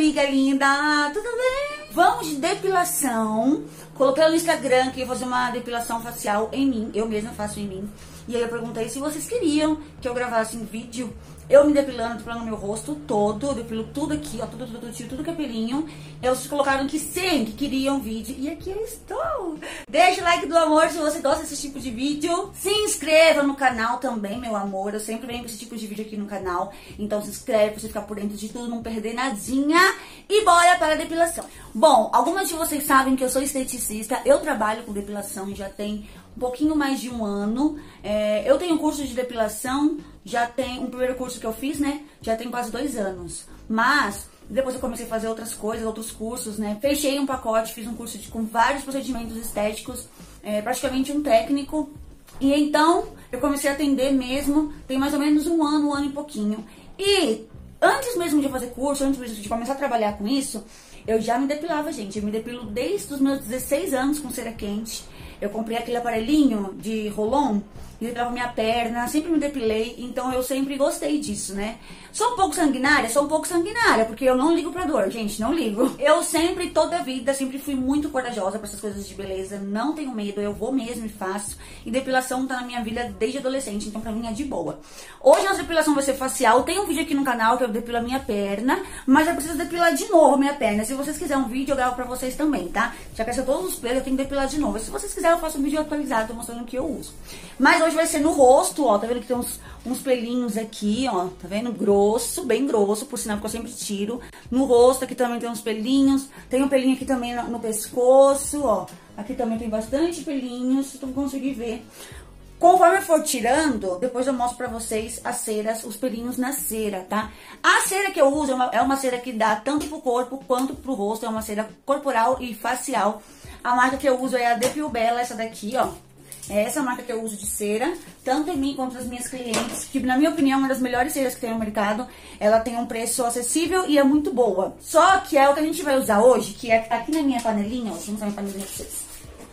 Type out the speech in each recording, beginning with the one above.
amiga linda, tudo bem? Vamos de depilação. Coloquei no Instagram que ia fazer uma depilação facial em mim, eu mesma faço em mim. E aí eu perguntei se vocês queriam que eu gravasse um vídeo eu me depilando meu rosto todo, eu depilo tudo aqui, ó, tudo que é pelinho. Eles colocaram que sim, que queriam vídeo, e aqui eu estou. Deixa o like do amor se você gosta desse tipo de vídeo. Se inscreva no canal também, meu amor, eu sempre venho com esse tipo de vídeo aqui no canal. Então se inscreve pra você ficar por dentro de tudo, não perder nadinha. E bora para a depilação. Bom, algumas de vocês sabem que eu sou esteticista, eu trabalho com depilação já tem um pouquinho mais de um ano. Eu tenho um curso de depilação, já tem um primeiro curso que eu fiz, né? Já tem quase 2 anos. Mas depois eu comecei a fazer outras coisas, outros cursos, né? Fechei um pacote, fiz um curso com vários procedimentos estéticos, praticamente um técnico. E então eu comecei a atender mesmo, tem mais ou menos um ano e pouquinho. E antes mesmo de fazer curso, antes mesmo de começar a trabalhar com isso, eu já me depilava, gente. Eu me depilo desde os meus 16 anos com cera quente. Eu comprei aquele aparelhinho de roll-on, e depilava minha perna, sempre me depilei, então eu sempre gostei disso, né? Sou um pouco sanguinária, porque eu não ligo pra dor, gente, não ligo. Eu sempre, toda a vida, sempre fui muito corajosa pra essas coisas de beleza, não tenho medo, eu vou mesmo e faço. E depilação tá na minha vida desde adolescente, então pra mim é de boa. Hoje a nossa depilação vai ser facial, tem um vídeo aqui no canal que eu depilo a minha perna, mas eu preciso depilar de novo a minha perna. Se vocês quiserem um vídeo, eu gravo pra vocês também, tá? Já cresceu todos os pelos, eu tenho que depilar de novo. Se vocês quiserem, eu faço um vídeo atualizado mostrando o que eu uso. Mas hoje vai ser no rosto, ó, tá vendo que tem uns pelinhos aqui, ó, tá vendo? Grosso, bem grosso, por sinal que eu sempre tiro. No rosto aqui também tem uns pelinhos, tem um pelinho aqui também no pescoço, ó. Aqui também tem bastante pelinhos, se tu conseguir ver. Conforme eu for tirando, depois eu mostro pra vocês as ceras, os pelinhos na cera, tá? A cera que eu uso é uma cera que dá tanto pro corpo quanto pro rosto, é uma cera corporal e facial. A marca que eu uso é a Depiubella, essa daqui, ó. É essa marca que eu uso de cera, tanto em mim quanto nas minhas clientes, que na minha opinião é uma das melhores ceras que tem no mercado. Ela tem um preço acessível e é muito boa. Só que é o que a gente vai usar hoje, que é aqui na minha panelinha, ó, deixa eu mostrar minha panelinha pra vocês.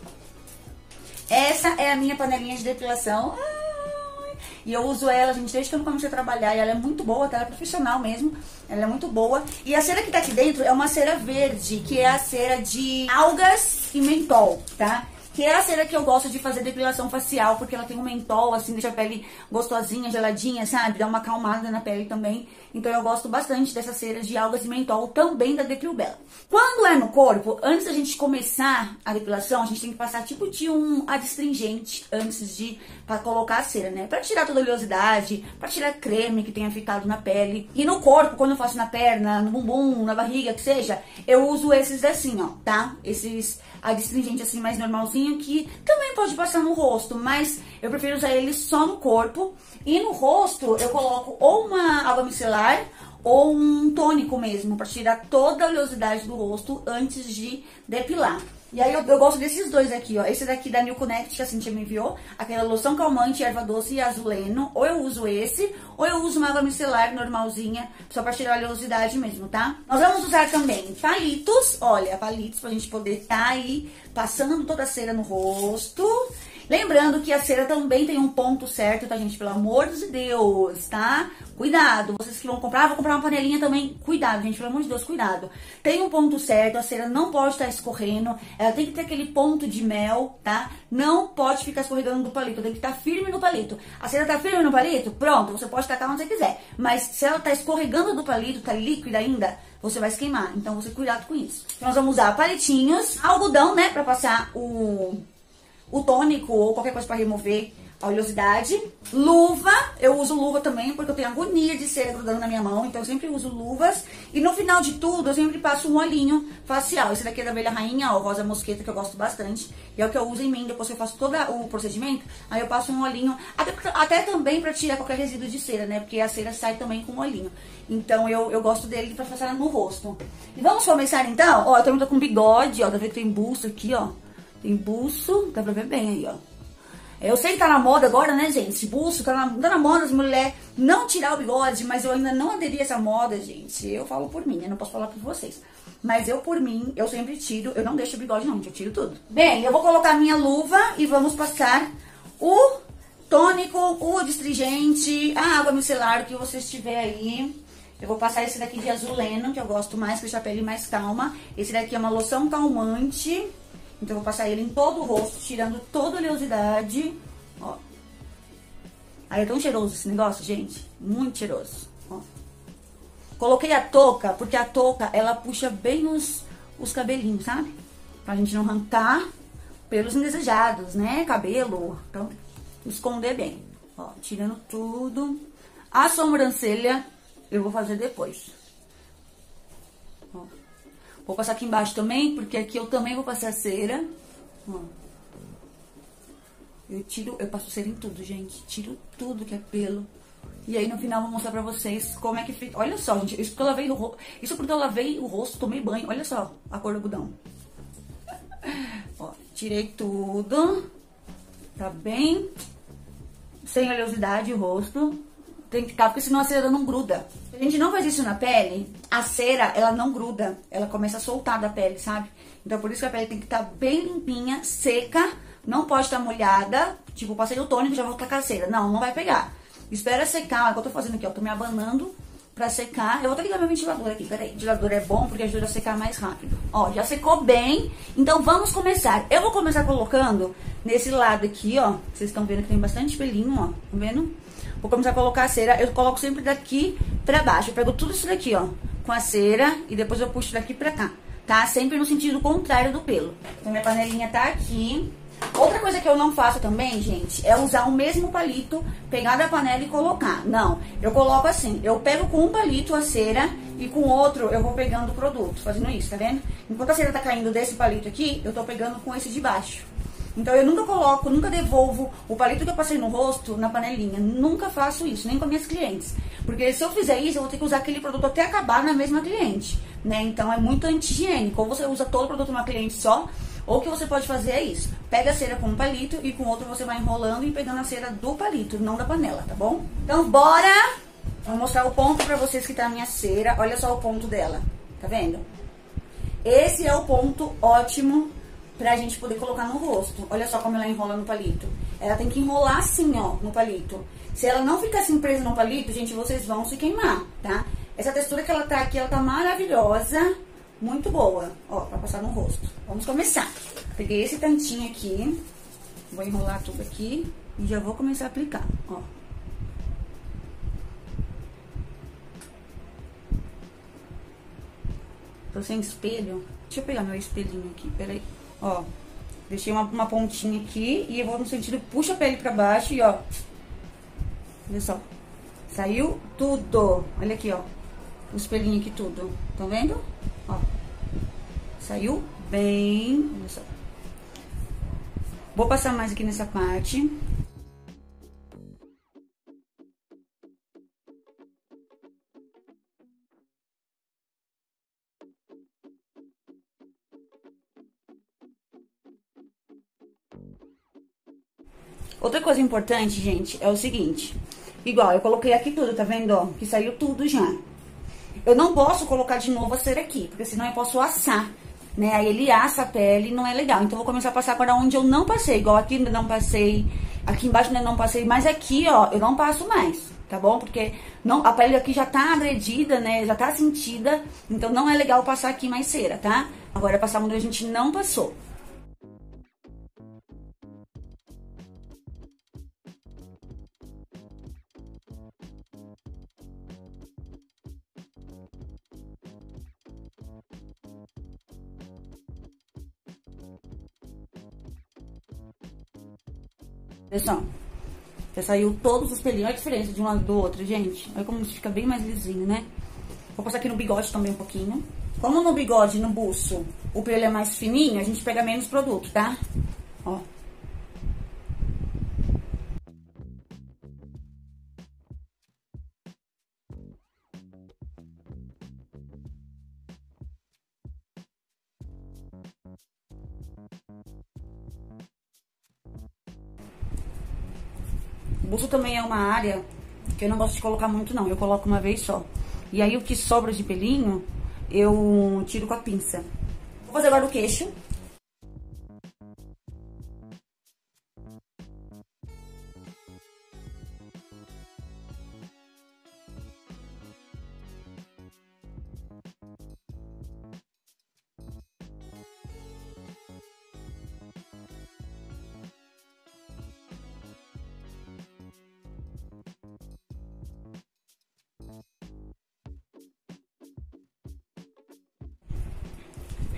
Essa é a minha panelinha de depilação. E eu uso ela, gente, desde que eu comecei a trabalhar. E ela é muito boa, tá? Ela é profissional mesmo. Ela é muito boa. E a cera que tá aqui dentro é uma cera verde, que é a cera de algas e mentol, tá? Que é a cera que eu gosto de fazer depilação facial, porque ela tem um mentol, assim, deixa a pele gostosinha, geladinha, sabe? Dá uma acalmada na pele também. Então eu gosto bastante dessa cera de algas e mentol, também da Depiubella. Quando é no corpo, antes da gente começar a depilação, a gente tem que passar tipo de um adstringente antes de colocar a cera, né? Pra tirar toda a oleosidade, pra tirar creme que tenha ficado na pele. E no corpo, quando eu faço na perna, no bumbum, na barriga, que seja, eu uso esses assim, ó, tá? Esses adstringente assim mais normalzinho, que também pode passar no rosto, mas eu prefiro usar ele só no corpo. E no rosto eu coloco ou uma água micelar ou um tônico mesmo, pra tirar toda a oleosidade do rosto antes de depilar. E aí eu gosto desses dois aqui, ó. Esse daqui da New Connect, que a Cintia me enviou, aquela loção calmante, erva doce e azuleno. Ou eu uso esse, ou eu uso uma água micelar normalzinha, só pra tirar a oleosidade mesmo, tá? Nós vamos usar também palitos, olha, palitos pra gente poder tá aí passando toda a cera no rosto. Lembrando que a cera também tem um ponto certo, tá, gente? Pelo amor de Deus, tá? Cuidado. Vocês que vão comprar, vou comprar uma panelinha também. Cuidado, gente. Pelo amor de Deus, cuidado. Tem um ponto certo, a cera não pode estar escorrendo. Ela tem que ter aquele ponto de mel, tá? Não pode ficar escorregando do palito. Tem que estar firme no palito. A cera tá firme no palito? Pronto, você pode tacar onde você quiser. Mas se ela tá escorregando do palito, tá líquida ainda, você vai se queimar. Então, você cuidado com isso. Então, nós vamos usar palitinhos, algodão, né? Pra passar o tônico ou qualquer coisa para remover a oleosidade. Luva, eu uso luva também porque eu tenho agonia de cera grudando na minha mão, então eu sempre uso luvas. E no final de tudo, eu sempre passo um olhinho facial. Esse daqui é da Abelha Rainha, ó, rosa mosqueta, que eu gosto bastante. E é o que eu uso em mim, depois que eu faço todo o procedimento, aí eu passo um olhinho, até também para tirar qualquer resíduo de cera, né? Porque a cera sai também com um olhinho. Então eu gosto dele para passar no rosto. E vamos começar então? Ó, eu também tô com bigode, ó, tá vendo que tem buço aqui, ó. Tem buço, dá pra ver bem aí, ó. Eu sei que tá na moda agora, né, gente? Esse buço tá na moda as mulheres não tirar o bigode, mas eu ainda não aderi a essa moda, gente. Eu falo por mim, eu não posso falar por vocês. Mas eu, por mim, eu sempre tiro, eu não deixo o bigode não, eu tiro tudo. Bem, eu vou colocar a minha luva e vamos passar o tônico, o adstringente, a água micelar que vocês tiver aí. Eu vou passar esse daqui de azuleno, que eu gosto mais, que deixa a pele mais calma. Esse daqui é uma loção calmante. Então, eu vou passar ele em todo o rosto, tirando toda a oleosidade. Ó. Aí é tão cheiroso esse negócio, gente. Muito cheiroso. Ó. Coloquei a touca, porque a touca, ela puxa bem os cabelinhos, sabe? Pra gente não arrancar pelos indesejados, né? Cabelo. Então, esconder bem. Ó, tirando tudo. A sobrancelha, eu vou fazer depois. Ó. Vou passar aqui embaixo também, porque aqui eu também vou passar cera. Ó. Eu passo cera em tudo, gente. Tiro tudo que é pelo. E aí no final eu vou mostrar pra vocês como é que fica. Olha só, gente. Isso porque eu lavei o rosto, tomei banho. Olha só a cor do algodão. Ó, tirei tudo. Tá bem? Sem oleosidade o rosto. Tem que ficar, porque senão a cera não gruda. Se a gente não faz isso na pele, a cera, ela não gruda. Ela começa a soltar da pele, sabe? Então, por isso que a pele tem que estar bem limpinha, seca. Não pode estar molhada. Tipo, passei o tônico e já vou tacar a cera. Não, não vai pegar. Espera secar. Olha o que eu tô fazendo aqui, ó. Tô me abanando pra secar. Eu vou até ligar meu ventilador aqui. Peraí. O ventilador é bom porque ajuda a secar mais rápido. Ó, já secou bem. Então, vamos começar. Eu vou começar colocando nesse lado aqui, ó. Vocês estão vendo que tem bastante pelinho, ó. Tá vendo? Vou começar a colocar a cera. Eu coloco sempre daqui pra baixo. Eu pego tudo isso daqui, ó, com a cera. E depois eu puxo daqui pra cá, tá? Sempre no sentido contrário do pelo. Então, minha panelinha tá aqui. Outra coisa que eu não faço também, gente, é usar o mesmo palito, pegar da panela e colocar. Não, eu coloco assim. Eu pego com um palito a cera e com outro eu vou pegando o produto. Fazendo isso, tá vendo? Enquanto a cera tá caindo desse palito aqui, eu tô pegando com esse de baixo. Então, eu nunca coloco, nunca devolvo o palito que eu passei no rosto na panelinha. Nunca faço isso, nem com minhas clientes. Porque se eu fizer isso, eu vou ter que usar aquele produto até acabar na mesma cliente, né? Então, é muito anti-higiênico. Ou você usa todo o produto numa cliente só, ou o que você pode fazer é isso. Pega a cera com um palito e com outro você vai enrolando e pegando a cera do palito, não da panela, tá bom? Então, bora! Vou mostrar o ponto pra vocês que tá a minha cera. Olha só o ponto dela, tá vendo? Esse é o ponto ótimo pra gente poder colocar no rosto. Olha só como ela enrola no palito. Ela tem que enrolar assim, ó, no palito. Se ela não ficar assim presa no palito, gente, vocês vão se queimar, tá? Essa textura que ela tá aqui, ela tá maravilhosa. Muito boa, ó, pra passar no rosto. Vamos começar. Peguei esse tantinho aqui. Vou enrolar tudo aqui e já vou começar a aplicar, ó. Tô sem espelho. Deixa eu pegar meu espelhinho aqui, peraí. Ó, deixei uma pontinha aqui e eu vou no sentido, puxa a pele pra baixo e ó. Olha só. Saiu tudo. Olha aqui, ó. O espelhinho aqui tudo. Estão vendo? Ó. Saiu bem. Olha só. Vou passar mais aqui nessa parte. Outra coisa importante, gente, é o seguinte. Igual, eu coloquei aqui tudo, tá vendo, ó? Que saiu tudo já. Eu não posso colocar de novo a cera aqui, porque senão eu posso assar, né? Aí ele assa a pele e não é legal. Então, eu vou começar a passar agora onde eu não passei. Igual aqui ainda não passei, aqui embaixo ainda não passei. Mas aqui, ó, eu não passo mais, tá bom? Porque não, a pele aqui já tá agredida, né? Já tá sentida. Então, não é legal passar aqui mais cera, tá? Agora, passar onde a gente não passou. Pessoal, já saiu todos os pelinhos. Olha a diferença de um lado do outro, gente. Olha como fica bem mais lisinho, né? Vou passar aqui no bigode também um pouquinho. Como no bigode, no buço, o pelo é mais fininho, a gente pega menos produto, tá? Ó. O buço também é uma área que eu não gosto de colocar muito, não. Eu coloco uma vez só. E aí, o que sobra de pelinho, eu tiro com a pinça. Vou fazer agora o queixo.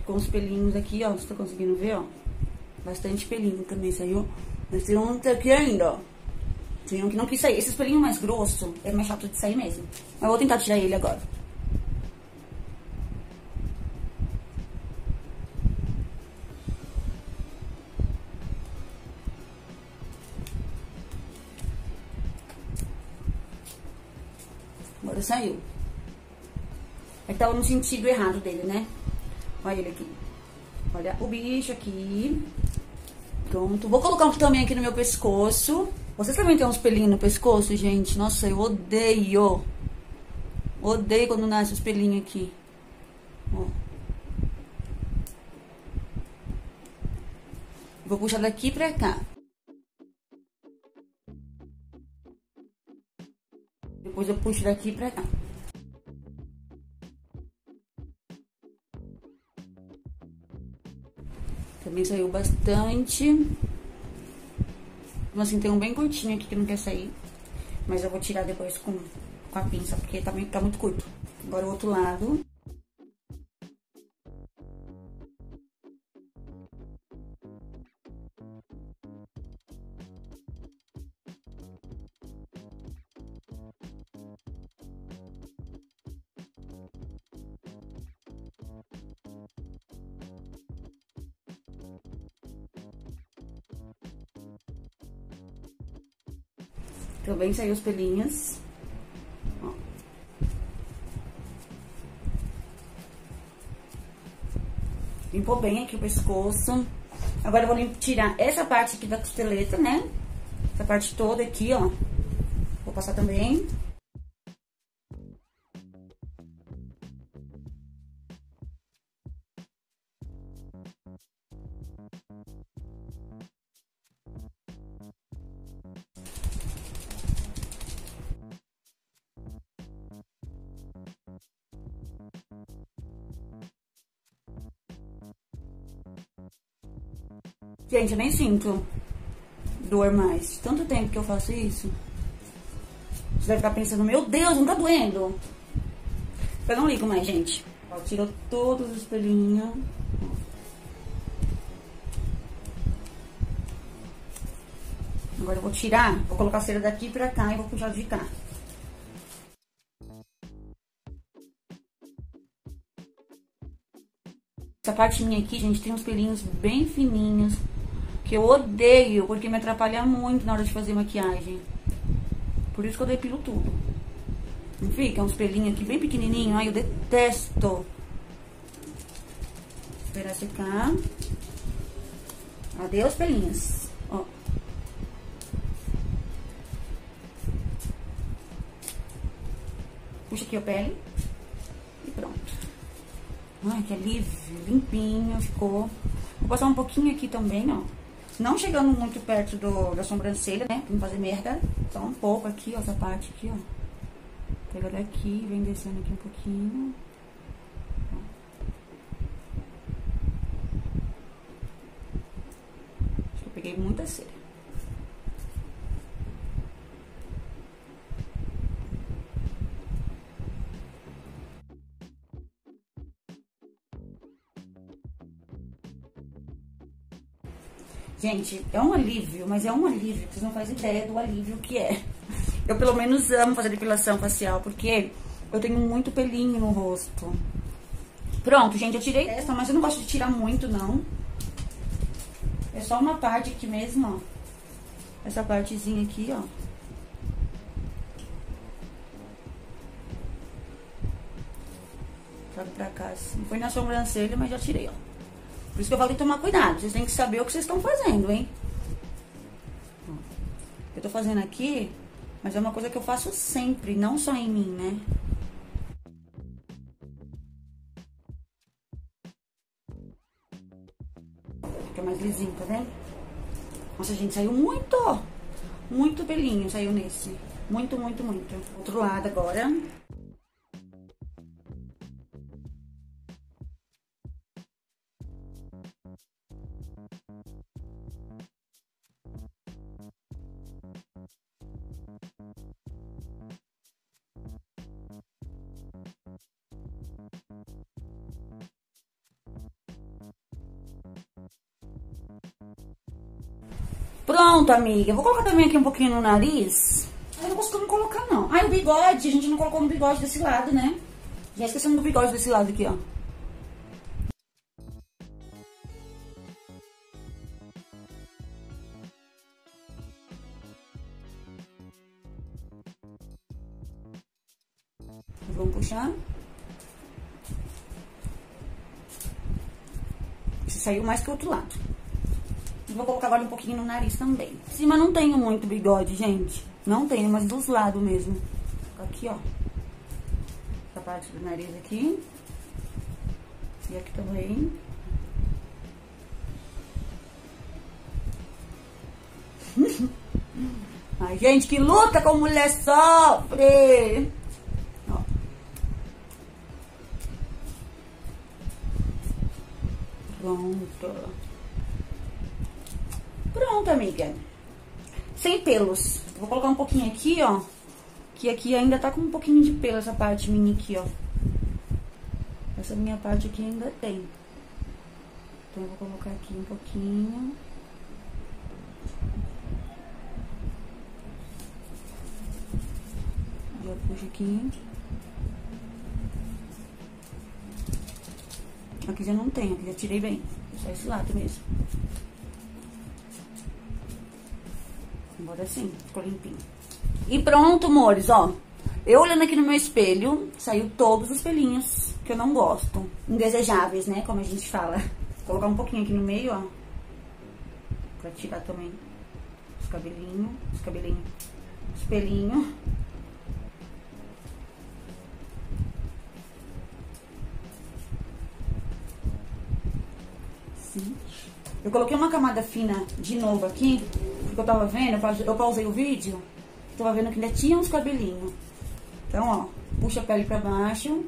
ficou uns pelinhos aqui, ó. Você tá conseguindo ver, ó? Bastante pelinho também saiu. Mas tem um aqui ainda, ó. Tem um que não quis sair. Esse pelinho mais grosso é mais chato de sair mesmo. Mas eu vou tentar tirar ele agora. Agora saiu. É que tava no sentido errado dele, né? Olha ele aqui. Olha o bicho aqui. Pronto. Vou colocar um também aqui no meu pescoço. Vocês também tem uns pelinhos no pescoço, gente? Nossa, eu odeio. Odeio quando nasce os pelinhos aqui. Ó. Vou puxar daqui pra cá. Depois eu puxo daqui pra cá. Também saiu bastante. Mas assim, tem um bem curtinho aqui que não quer sair. Mas eu vou tirar depois com a pinça, porque tá muito curto. Agora o outro lado. Também saiu os pelinhos. Ó. Limpou bem aqui o pescoço. Agora eu vou tirar essa parte aqui da costeleta, né? Essa parte toda aqui, ó. Vou passar também. Gente, eu nem sinto dor mais. Tanto tempo que eu faço isso. Você deve estar pensando, meu Deus, não tá doendo. Eu não ligo mais, gente. Ó, tirou todos os pelinhos. Agora eu vou tirar, vou colocar a cera daqui pra cá e vou puxar de cá. Essa parte minha aqui, gente, tem uns pelinhos bem fininhos. Que eu odeio, porque me atrapalha muito na hora de fazer maquiagem. Por isso que eu depilo tudo. Não fica? Uns pelinhos aqui bem pequenininhos. Ai, eu detesto. Esperar secar. Adeus, pelinhos. Ó. Puxa aqui a pele. E pronto. Ai, que alívio. Limpinho ficou. Vou passar um pouquinho aqui também, ó. Não chegando muito perto da sobrancelha, né? Pra não fazer merda. Só um pouco aqui, ó. Essa parte aqui, ó. Pega daqui, vem descendo aqui um pouquinho. Acho que eu peguei muita cera. Gente, é um alívio, mas é um alívio, vocês não fazem ideia do alívio que é. Eu, pelo menos, amo fazer depilação facial, porque eu tenho muito pelinho no rosto. Pronto, gente, eu tirei essa, mas eu não gosto de tirar muito, não. É só uma parte aqui mesmo, ó. Essa partezinha aqui, ó. Jogo pra cá, assim. Foi na sobrancelha, mas já tirei, ó. Por isso que eu falei tomar cuidado. Vocês têm que saber o que vocês estão fazendo, hein? Eu tô fazendo aqui, mas é uma coisa que eu faço sempre, não só em mim, né? Fica mais lisinho, tá vendo? Nossa, gente, saiu muito, muito pelinho saiu nesse. Muito, muito, muito. Outro lado agora. Pronto, amiga. Eu vou colocar também aqui um pouquinho no nariz. Eu não costumo colocar, não. Ah, o bigode. A gente não colocou no bigode desse lado, né? Já esquecemos do bigode desse lado aqui, ó. Vamos puxar. Esse saiu mais que o outro lado. Vou colocar agora um pouquinho no nariz também. Em cima não tenho muito bigode, gente. Não tenho, mas dos lados mesmo. Aqui, ó. Essa parte do nariz aqui. E aqui também. Ai, gente, que luta com mulher sofre! Ó. Pronto. Pronto, amiga. Sem pelos. Vou colocar um pouquinho aqui, ó. Que aqui ainda tá com um pouquinho de pelo, essa parte minha aqui, ó. Essa minha parte aqui ainda tem. Então, eu vou colocar aqui um pouquinho. Já puxo aqui. Aqui já não tem, aqui já tirei bem. Só esse lado mesmo. Agora sim, ficou limpinho. E pronto, amores, ó. Eu olhando aqui no meu espelho, saiu todos os pelinhos que eu não gosto. Indesejáveis, né, como a gente fala. Vou colocar um pouquinho aqui no meio, ó. Pra tirar também os cabelinhos, os pelinhos. Sim. Eu coloquei uma camada fina de novo aqui, porque eu tava vendo, eu pausei o vídeo, tava vendo que ainda tinha uns cabelinhos. Então, ó, puxa a pele pra baixo.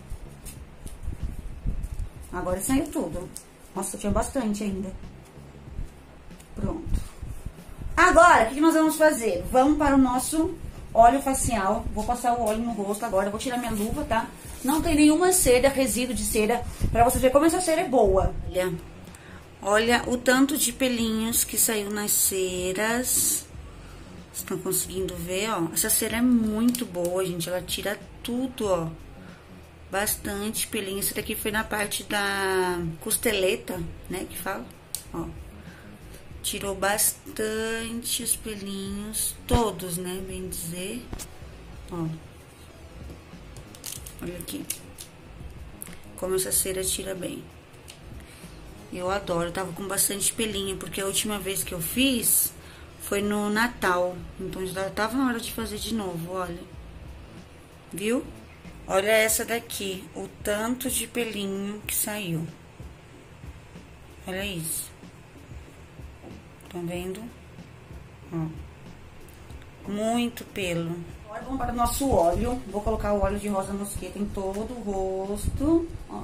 Agora saiu tudo. Nossa, tinha bastante ainda. Pronto. Agora, o que nós vamos fazer? Vamos para o nosso óleo facial. Vou passar o óleo no rosto agora, vou tirar minha luva, tá? Não tem nenhuma cera, resíduo de cera, pra você ver como essa cera é boa. Olha o tanto de pelinhos que saiu nas ceras. Vocês estão conseguindo ver, ó? Essa cera é muito boa, gente. Ela tira tudo, ó. Bastante pelinho. Esse daqui foi na parte da costeleta, né? Que fala, ó. Tirou bastante os pelinhos. Todos, né? Bem dizer. Ó. Olha aqui. Como essa cera tira bem. Eu adoro, eu tava com bastante pelinho, porque a última vez que eu fiz foi no Natal. Então já tava na hora de fazer de novo, olha. Viu? Olha essa daqui, o tanto de pelinho que saiu. Olha isso. Estão vendo? Ó. Muito pelo. Agora vamos para o nosso óleo. Vou colocar o óleo de rosa mosqueta em todo o rosto, ó.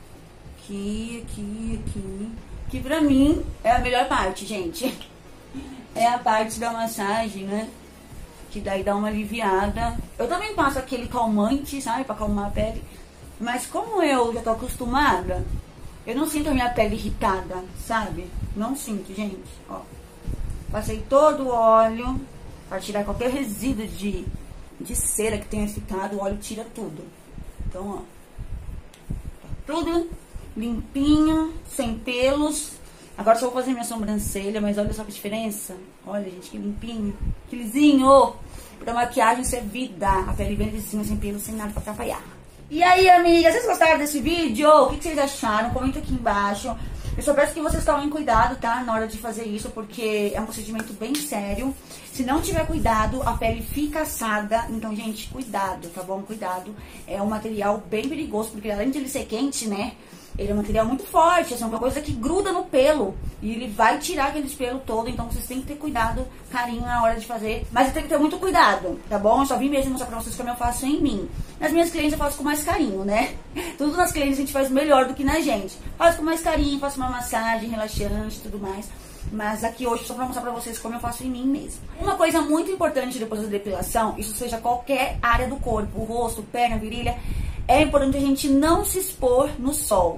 Aqui, aqui, aqui. Que pra mim é a melhor parte, gente. É a parte da massagem, né? Que daí dá uma aliviada. Eu também passo aquele calmante, sabe? Pra acalmar a pele. Mas como eu já tô acostumada, eu não sinto a minha pele irritada, sabe? Não sinto, gente. Ó. Passei todo o óleo pra tirar qualquer resíduo de cera que tenha ficado. O óleo tira tudo. Então, ó. Tá tudo limpinho, sem pelos. Agora só vou fazer minha sobrancelha, mas olha só que diferença. Olha, gente, que limpinho, que lisinho. Pra maquiagem ser vida. A pele bem lisinha, sem pelos, sem nada pra atrapalhar. E aí, amigas, vocês gostaram desse vídeo? O que vocês acharam? Comenta aqui embaixo. Eu só peço que vocês tomem cuidado, tá? Na hora de fazer isso, porque é um procedimento bem sério. Se não tiver cuidado, a pele fica assada. Então, gente, cuidado, tá bom? Cuidado. É um material bem perigoso, porque além de ele ser quente, né? Ele é um material muito forte, assim, uma coisa que gruda no pelo. E ele vai tirar aquele pelo todo, então vocês têm que ter cuidado, carinho na hora de fazer. Mas tem que ter muito cuidado, tá bom? Eu só vim mesmo mostrar pra vocês como eu faço em mim. Nas minhas clientes eu faço com mais carinho, né? Tudo nas clientes a gente faz melhor do que na gente. Faço com mais carinho, faço uma massagem relaxante e tudo mais. Mas aqui hoje só pra mostrar pra vocês como eu faço em mim mesmo. Uma coisa muito importante depois da depilação, isso seja qualquer área do corpo, o rosto, perna, virilha, é importante a gente não se expor no sol.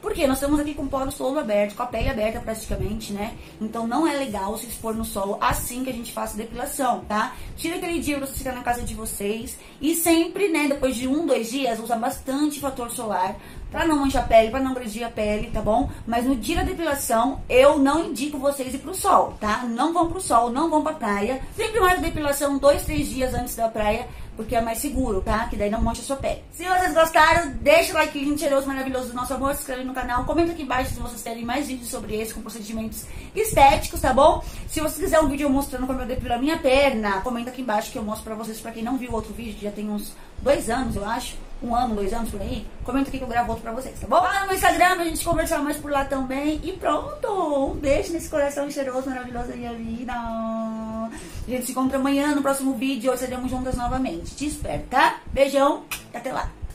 Porque nós estamos aqui com o poro todo aberto, com a pele aberta praticamente, né? Então não é legal se expor no sol assim que a gente faça a depilação, tá? Tira aquele dia pra você ficar na casa de vocês. E sempre, né, depois de 1, 2 dias, usa bastante fator solar. Pra não manchar a pele, pra não agredir a pele, tá bom? Mas no dia da depilação, eu não indico vocês ir pro sol, tá? Não vão pro sol, não vão pra praia. Sempre mais a depilação 2, 3 dias antes da praia, porque é mais seguro, tá? Que daí não mancha a sua pele. Se vocês gostaram, deixa o like lindo, cheiroso, maravilhoso do nosso amor, se inscreve no canal, comenta aqui embaixo se vocês querem mais vídeos sobre esse, com procedimentos estéticos, tá bom? Se você quiser um vídeo mostrando como eu depilo a minha perna, comenta aqui embaixo que eu mostro pra vocês. Pra quem não viu outro vídeo, que já tem uns 2 anos, eu acho. 1 ano, 2 anos por aí, comenta aqui que eu gravo outro pra vocês, tá bom? Lá no Instagram pra gente conversar mais por lá também. E pronto, um beijo nesse coração cheiroso, maravilhoso da minha vida. A gente se encontra amanhã no próximo vídeo. Hoje seremos juntas novamente. Te espero, tá? Beijão e até lá.